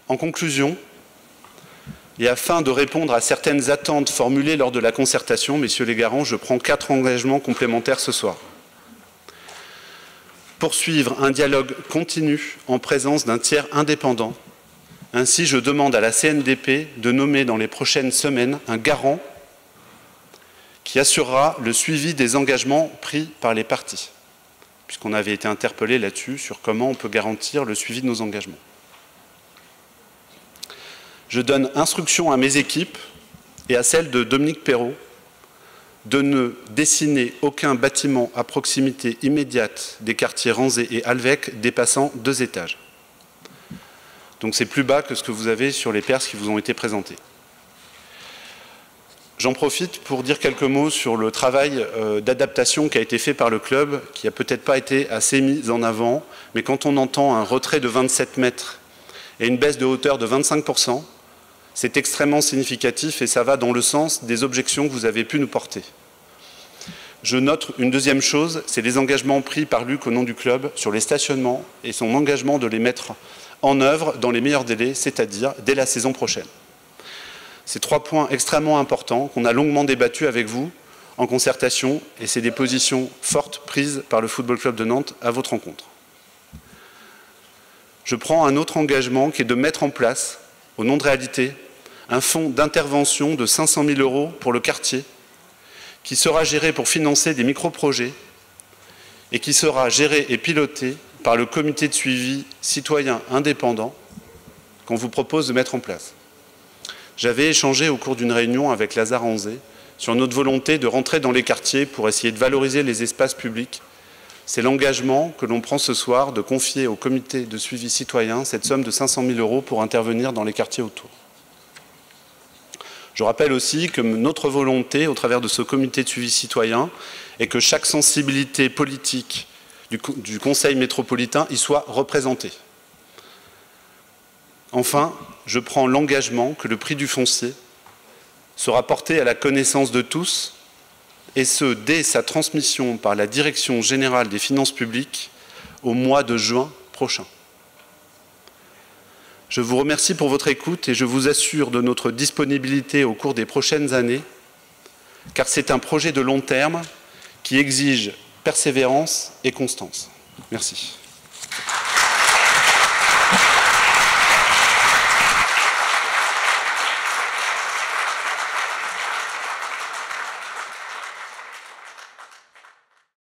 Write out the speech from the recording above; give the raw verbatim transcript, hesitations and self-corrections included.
En conclusion, et afin de répondre à certaines attentes formulées lors de la concertation, messieurs les garants, je prends quatre engagements complémentaires ce soir. Poursuivre un dialogue continu en présence d'un tiers indépendant. Ainsi, je demande à la C N D P de nommer dans les prochaines semaines un garant qui assurera le suivi des engagements pris par les parties, puisqu'on avait été interpellé là-dessus sur comment on peut garantir le suivi de nos engagements. Je donne instruction à mes équipes et à celle de Dominique Perrault de ne dessiner aucun bâtiment à proximité immédiate des quartiers Ranzé et Alvec dépassant deux étages. Donc c'est plus bas que ce que vous avez sur les perces qui vous ont été présentées. J'en profite pour dire quelques mots sur le travail euh, d'adaptation qui a été fait par le club, qui n'a peut-être pas été assez mis en avant, mais quand on entend un retrait de vingt-sept mètres et une baisse de hauteur de vingt-cinq pour cent, c'est extrêmement significatif et ça va dans le sens des objections que vous avez pu nous porter. Je note une deuxième chose, c'est les engagements pris par Luc au nom du club sur les stationnements et son engagement de les mettre en œuvre dans les meilleurs délais, c'est-à-dire dès la saison prochaine. C'est trois points extrêmement importants qu'on a longuement débattus avec vous en concertation et c'est des positions fortes prises par le Football Club de Nantes à votre rencontre. Je prends un autre engagement qui est de mettre en place, au nom de Réalité, un fonds d'intervention de cinq cent mille euros pour le quartier qui sera géré pour financer des micro-projets et qui sera géré et piloté par le comité de suivi citoyen indépendant qu'on vous propose de mettre en place. J'avais échangé au cours d'une réunion avec Lazare Ranzé sur notre volonté de rentrer dans les quartiers pour essayer de valoriser les espaces publics. C'est l'engagement que l'on prend ce soir de confier au comité de suivi citoyen cette somme de cinq cent mille euros pour intervenir dans les quartiers autour. Je rappelle aussi que notre volonté, au travers de ce comité de suivi citoyen, est que chaque sensibilité politique du, du Conseil métropolitain y soit représentée. Enfin, je prends l'engagement que le prix du foncier sera porté à la connaissance de tous, et ce, dès sa transmission par la Direction générale des finances publiques au mois de juin prochain. Je vous remercie pour votre écoute et je vous assure de notre disponibilité au cours des prochaines années, car c'est un projet de long terme qui exige persévérance et constance. Merci.